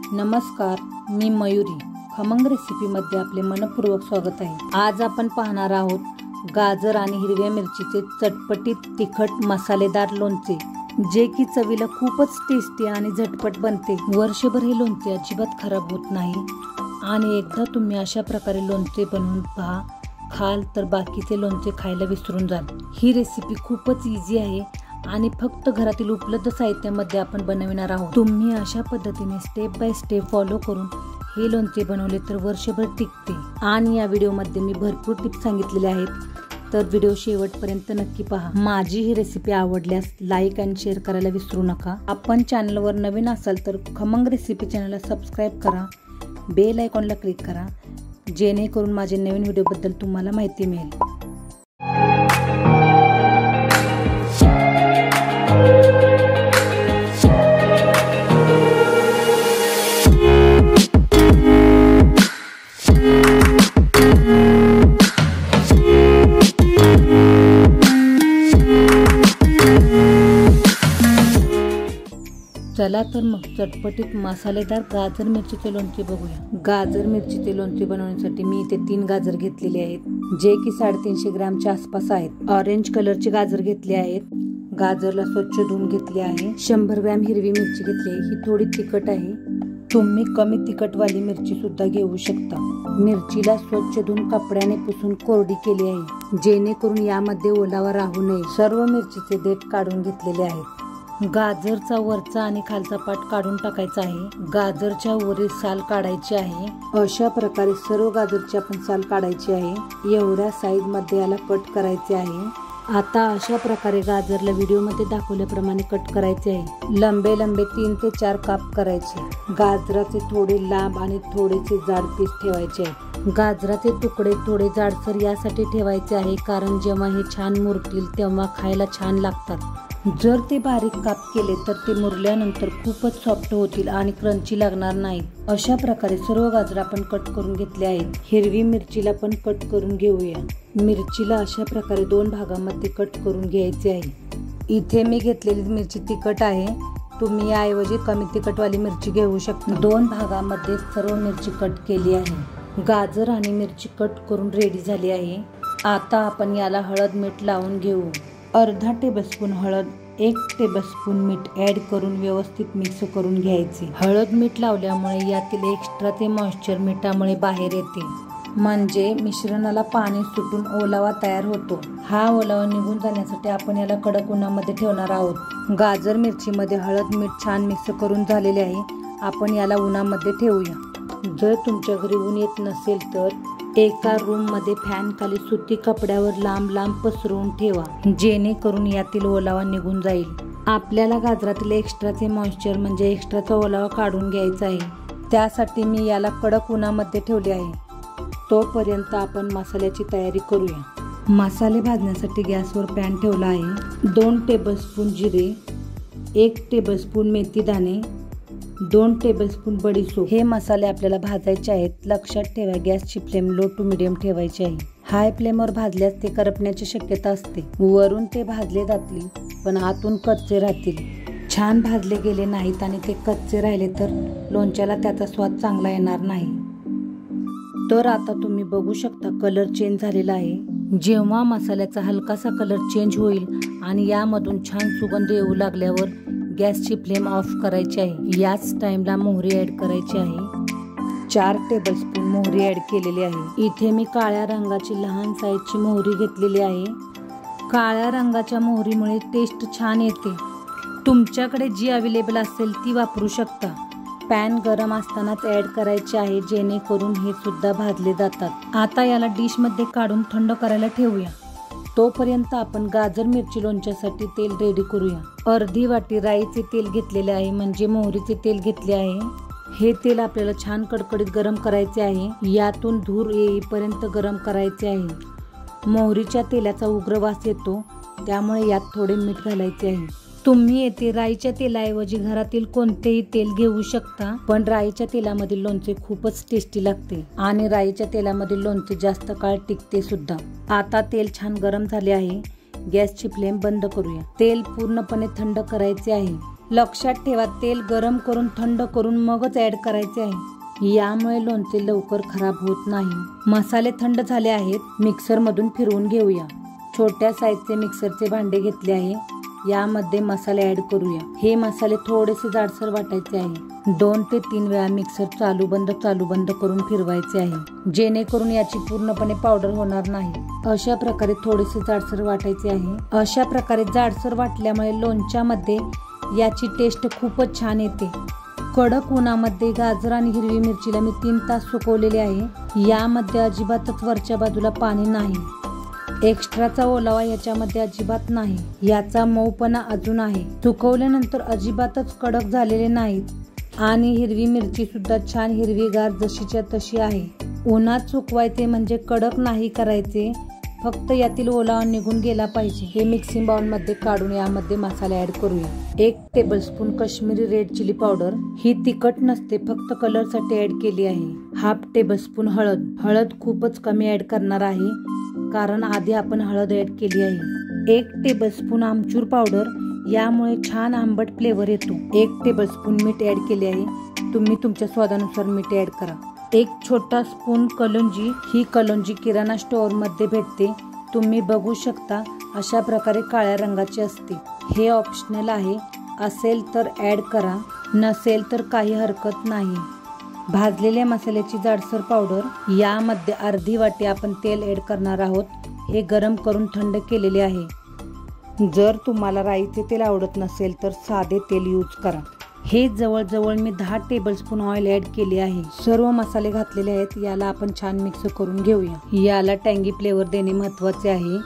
नमस्कार, मी मयुरी. खमंग रेसिपीमध्ये आपले मनपूर्वक स्वागत आहे. आज आपण पाहणार आहोत गाजर आणि हिरव्या मिरचीचे चटपटीत तिखट मसालेदार लोणचे, जे की चवीला खूपच टेस्टी आणि झटपट बनते. वर्षभर हे लोणचे अजिबात खराब होत नाही आणि एकदा तुम्ही अशा प्रकारे लोणचे बनवून पहा, खाल तर बाकीचे लोणचे खायला विसरून जाल. ही रेसिपी खूपच इझी आहे आणि फक्त घरातील उपलब्ध साहित्यामध्ये आपण बनविणार आहोत. तुम्ही अशा पद्धतीने स्टेप बाय स्टेप फॉलो करून हे लोणचे बनवले तर वर्षभर टिकते. आणि या व्हिडिओमध्ये मी भरपूर टिप्स सांगितलेले आहेत, तर व्हिडिओ शेवटपर्यंत नक्की पहा. माझी ही रेसिपी आवडल्यास लाईक आणि शेअर करायला विसरू नका. आपण चॅनलवर नवीन असाल तर खमंग रेसिपी चॅनलला सबस्क्राईब करा, बेल आयकॉनला क्लिक करा, जेणेकरून माझे नवीन व्हिडिओबद्दल तुम्हाला माहिती मिळेल. चला तर मग चटपटीत मसालेदार गाजर मिरचीचे लोणचे बघूया. गाजर मिरचीचे लोणचे बनवण्यासाठी मी इथे 3 गाजर घेतलेले आहेत, जे की 350 ग्रॅमच्या आसपास आहेत. ऑरेंज कलरचे गाजर घेतले आहेत. गाजरला स्वच्छ धुवून घेतले आहे. 100 ग्रॅम हिरवी मिरची घेतली आहे. ही थोडी तिखट आहे. तुम्ही कमी तिखटवाली मिरची सुद्धा घेऊ शकता. मिरचीला स्वच्छ धुवून कपड्याने पुसून कोरडी केली आहे, जेणेकरून यामध्ये ओलावा राहू नये. सर्व मिरचीचे देठ काढून घेतलेले आहेत. गाजरचा वरचा आणि खालचा पाट काढून टाकायचा आहे. गाजरच्या वरील साल काढायची आहे. अशा प्रकारे सर्व गाजरची आपण साल काढायची आहे. एवढ्या साईज मध्ये याला कट करायचे आहे. आता अशा प्रकारे गाजरला व्हिडिओमध्ये दाखवल्याप्रमाणे कट करायचे आहे. लंबे 3 ते 4 काप करायचे. गाजराचे थोडे लांब आणि थोडेसे जाड पीस ठेवायचे आहे. गाजराचे तुकडे थोडे जाडसर यासाठी ठेवायचे आहे, कारण जेव्हा हे छान मुरतील तेव्हा खायला छान लागतात. जर ते बारीक काप केले तर ते मुरल्यानंतर खूपच सॉफ्ट होतील आणि क्रंची लागणार नाहीत. अशा प्रकारे सर्व गाजर आपण कट करून घेतले आहेत. हिरवी मिरचीला पण कट करून घेऊया. मिरचीला अशा प्रकारे 2 भागामध्ये कट करून घ्यायचे आहे. इथे मी घेतलेली मिरची तिखट आहे. तुम्ही याऐवजी कमी तिखटवाली मिरची घेऊ शकता. 2 भागामध्ये सर्व मिरची कट केली आहे. गाजर आणि मिरची कट करून रेडी झाली आहे. आता आपण याला हळद मीठ लावून घेऊ. अर्धा टेबलस्पून हळद, 1 टेबलस्पून मीठ ऍड करून व्यवस्थित मिक्स करून घ्यायचे. हळद मीठ लावल्यामुळे यातील एक्स्ट्राचे मॉइश्चर मिठामुळे बाहेर येते, म्हणजे मिश्रणाला पाणी सुटून ओलावा तयार होतो. हा ओलावा निघून जाण्यासाठी आपण याला कडक उन्हामध्ये ठेवणार आहोत. गाजर मिरचीमध्ये हळद मीठ छान मिक्स करून झालेले आहे. आपण याला उन्हामध्ये ठेवूया. जर तुमच्या घरी ऊन येत नसेल तर एका रूम मध्ये फॅन खाली सुती कपड्यावर लांब लांब पसरवून ठेवा, जेणेकरून यातील ओलावा निघून जाईल. आपल्याला गाजरातील एक्स्ट्राचे मॉइश्चर म्हणजे एक्स्ट्राचा ओलावा काढून घ्यायचा आहे. त्यासाठी मी याला कडक उन्हामध्ये ठेवले आहे. तोपर्यंत आपण मसाल्याची तयारी करूया. मसाले भाजण्यासाठी गॅसवर पॅन ठेवला आहे. 2 टेबलस्पून जिरे, 1 टेबलस्पून मेथी दाणे, 2 टेबलस्पून बडीशेप. हे मसाले आपल्याला भाजायचे आहेत. लक्षात ठेवा, गॅसची फ्लेम लो टू मिडियम ठेवायची आहे. हाय फ्लेमवर भाजल्यास ते करपण्याची शक्यता असते. वरून ते भाजले जातील पण आतून कच्चे राहतील. छान भाजले गेले नाहीत आणि ते कच्चे राहिले तर लोणच्याला त्याचा स्वाद चांगला येणार नाही. तर आता तुम्ही बघू शकता कलर चेंज झालेला आहे. जेव्हा मसाल्याचा हलकासा कलर चेंज होईल आणि यामधून छान सुगंध येऊ लागल्यावर गॅसची फ्लेम ऑफ करायची आहे. याच टाइमला मोहरी ऍड करायची आहे. 4 टेबलस्पून मोहरी ऍड केलेली आहे. इथे मी काळ्या रंगाची लहान साईजची मोहरी घेतलेली आहे. काळ्या रंगाच्या मोहरीमुळे टेस्ट छान येते. तुमच्याकडे जी अवेलेबल असेल ती वापरू शकता. पॅन गरम असतानाच ऍड करायचे आहे, जेणेकरून हे सुद्धा भाजले जातात. आता याला डिश मध्ये काढून थंड करायला ठेवूया. तोपर्यंत आपण गाजर मिरची लोणच्यासाठी तेल रेडी करूया. अर्धी वाटी राईचे तेल घेतलेले आहे, म्हणजे मोहरीचे तेल घेतले आहे. हे तेल आपल्याला छान कडकडीत गरम करायचे आहे. यातून धूर येईपर्यंत गरम करायचे आहे. मोहरीच्या तेलाचा उग्र वास येतो, त्यामुळे यात थोडे मीठ घालायचे आहे. तुम्ही येथे राईच्या तेलाऐवजी घरातील कोणतेही तेल घेऊ शकता, पण राईच्या तेलामधील लोणचे खूपच टेस्टी लागते आणि राईच्या तेलामधील लोणचे जास्त काळ टिकते सुद्धा. आता तेल छान गरम झाले आहे. गॅसची फ्लेम बंद करूया. तेल पूर्णपणे थंड करायचे आहे. लक्षात ठेवा, तेल गरम करून थंड करून मगच ऍड करायचे आहे. यामुळे लोणचे लवकर खराब होत नाही. मसाले थंड झाले आहेत. मिक्सर मधून फिरवून घेऊया. छोट्या साईजचे मिक्सरचे भांडे घेतले आहे. यामध्ये मसाले ऍड करूया. हे मसाले थोडेसे जाडसर वाटायचे आहे. 2 ते 3 वेळा मिक्सर चालू बंद करून फिरवायचे आहे, जेणेकरून याची पूर्णपणे पावडर होणार नाही. अशा प्रकारे थोडेसे जाडसर वाटायचे आहे. अशा प्रकारे जाडसर वाटल्यामुळे लोणच्यामध्ये याची टेस्ट खूपच छान येते. कडक उन्हामध्ये गाजर आणि हिरवी मिरचीला मी 3 तास सुकवलेले आहे. यामध्ये अजिबातच वरच्या बाजूला पाणी नाही. एक्स्ट्राचा ओलावा याच्यामध्ये अजिबात नाही. याचा मऊपणा अजून आहे. सुकवल्यानंतर अजिबातच कडक झालेले नाहीत आणि हिरवी मिरची सुद्धा छान हिरवीगार जशीच्या तशी आहे. उन्हात सुकवायचे म्हणजे कडक नाही करायचे, फक्त यातील ओलावा निघून गेला पाहिजे. हे मिक्सिंग बाउल मध्ये काढून यामध्ये मसाले ऍड करूया. 1 tablespoon Kashmiri red chilli powder. ही तिखट नसते, फक्त कलर साठी ऍड केली आहे. 1/2 टेबलस्पून हळद खूपच कमी ऍड करणार आहे, कारण आधी आपण हळद ऍड केली आहे. 1 टेबलस्पून आमचूर पावडर. यामुळे छान आंबट फ्लेवर येतो. 1 टेबलस्पून मीठ ऍड केले आहे. तुम्ही तुमच्या स्वादानुसार मीठ ऍड करा. 1 छोटा स्पून कलोंजी. ही कलोंजी किराणा स्टोअर मध्ये भेटते. तुम्ही बघू शकता, अशा प्रकारे काळ्या रंगाची असते. हे ऑप्शनल आहे. असेल तर ऍड करा, नसेल तर काही हरकत नाही. भाजलेल्या मसाल्याची जाडसर पावडर. यामध्ये अर्धी वाटी आपण तेल ऍड करणार आहोत. हे गरम करून थंड केलेले आहे. जर तुम्हाला राईचे तेल आवडत नसेल तर साधे तेल यूज करा. हे जवळजवळ मी 10 टेबलस्पून ऑइल ऍड केले आहे. सर्व मसाले घातलेले आहेत. याला आपण छान मिक्स करून घेऊया. याला टँगी फ्लेवर देणे महत्त्वाचे आहे.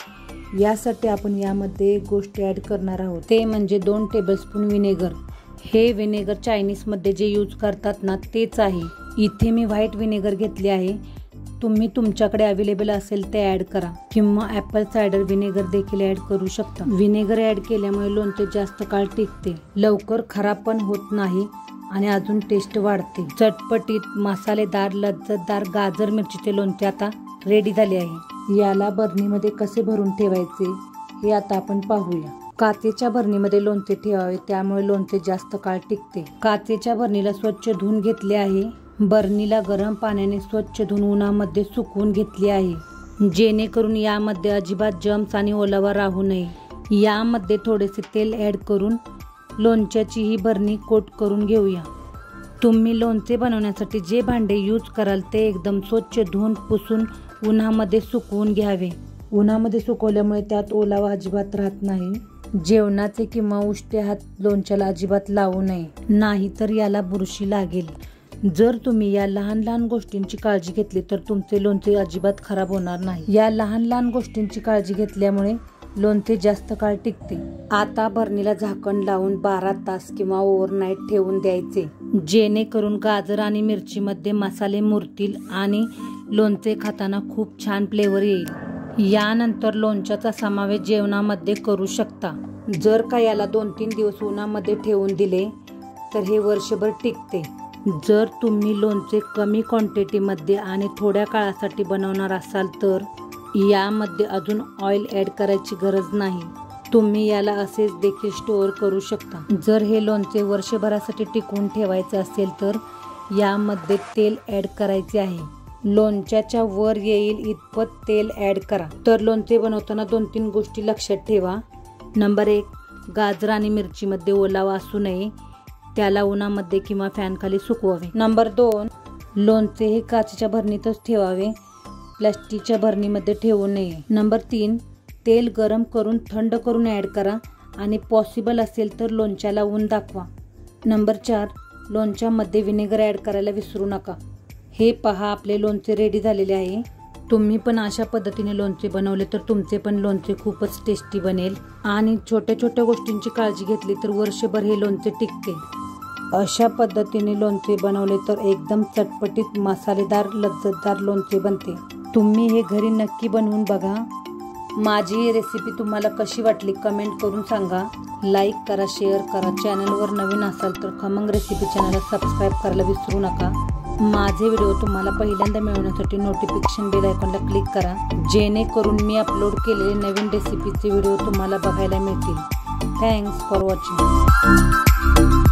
यासाठी आपण यामध्ये एक गोष्ट ऍड करणार आहोत, ते म्हणजे 2 टेबलस्पून विनेगर. हे विनेगर चायनीज मध्ये जे यूज करतात ना, तेच आहे. इथे मी व्हाईट विनेगर घेतले आहे. तुम्ही तुमच्याकडे अवेलेबल असेल ते ऍड करा, किंवा ऍपल सायडर विनेगर देखील ऍड करू शकता. विनेगर ऍड केल्यामुळे लोणचे जास्त काळ टिकते, लवकर खराब पण होत नाही आणि अजून टेस्ट वाढते. चटपटीत मसालेदार लज्जतदार गाजर मिरचीचे लोणचे आता रेडी झाले आहे. याला बरणीमध्ये कसे भरून ठेवायचे हे आता आपण पाहूया. काचेच्या बरणीमध्ये लोणचे ठेवावे, त्यामुळे लोणचे जास्त काळ टिकते. काचेच्या बरणीला स्वच्छ धुवून घेतले आहे. बरणीला गरम पाण्याने स्वच्छ धुवून उन्हामध्ये सुकवून घेतली आहे, जेणेकरून यामध्ये अजिबात जम्स आणि ओलावा राहू नये. यामध्ये थोडेसे तेल ऍड करून लोणच्याची ही बरणी कोट करून घेऊया. तुम्ही लोणचे बनवण्यासाठी जे भांडे यूज कराल ते एकदम स्वच्छ धुवून पुसून उन्हामध्ये सुकवून घ्यावे. उन्हामध्ये सुकवल्यामुळे त्यात ओलावा अजिबात राहत नाही. जेवणाचे किंवा उष्टे हात लोणच्याला अजिबात लावू नये, नाहीतर याला बुरशी लागेल. जर तुम्ही या लहान लहान गोष्टींची काळजी घेतली तर तुमचे लोणचे अजिबात खराब होणार नाही. या लहान लहान गोष्टींची काळजी घेतल्यामुळे लोणचे जास्त काळ टिकते. आता बरणीला झाकण लावून 12 तास किंवा ओव्हरनाईट ठेवून द्यायचे, जेणेकरून गाजर आणि मिरची मध्ये मसाले मुरतील आणि लोणचे खाताना खूप छान फ्लेवर येईल. यानंतर लोणच्याचा समावेश जेवणामध्ये करू शकता. जर का याला 2-3 दिवस उन्हामध्ये ठेवून दिले तर हे वर्षभर टिकते. जर तुम्ही लोणचे कमी क्वांटिटीमध्ये आणि थोड्या काळासाठी बनवणार असाल तर यामध्ये अजून ऑइल ऍड करायची गरज नाही. तुम्ही याला असेच देखील स्टोअर करू शकता. जर हे लोणचे वर्षभरासाठी टिकवून ठेवायचे असेल तर यामध्ये तेल ऍड करायचे आहे. लोणच्याच्या वर येईल इतपत तेल ऍड करा. तर लोणचे बनवताना 2-3 गोष्टी लक्षात ठेवा. नंबर 1, गाजर आणि मिरचीमध्ये ओलावा असू नये, त्याला उन्हामध्ये किंवा फॅन खाली सुकवावे. नंबर 2, लोणचे हे काचेच्या भरणीतच ठेवावे, प्लास्टिकच्या भरणीमध्ये ठेवू नये. नंबर 3, तेल गरम करून थंड करून ऍड करा आणि पॉसिबल असेल तर लोणच्याला ऊन दाखवा. नंबर 4, लोणच्यामध्ये विनेगर ऍड करायला विसरू नका. हे पहा, आपले लोणचे रेडी झालेले आहे. तुम्ही पण अशा पद्धतीने लोणचे बनवले तर तुमचे पण लोणचे खूपच टेस्टी बनेल आणि छोट्या छोट्या गोष्टींची काळजी घेतली तर वर्षभर हे लोणचे टिकते. अशा पद्धतीने लोणचे बनवले तर एकदम चटपटीत मसालेदार लज्जतदार लोणचे बनते. तुम्ही हे घरी नक्की बनवून बघा. माझी ही रेसिपी तुम्हाला कशी वाटली कमेंट करून सांगा. लाईक करा, शेअर करा. चॅनलवर नवीन असाल तर खमंग रेसिपी चॅनलला सबस्क्राईब करायला विसरू नका. माझे व्हिडिओ तुम्हाला पहिल्यांदा मिळवण्यासाठी नोटिफिकेशन बेल आयकॉनला क्लिक करा, जेणेकरून मी अपलोड केलेले नवीन रेसिपीचे व्हिडिओ तुम्हाला बघायला मिळतील. Thanks for watching.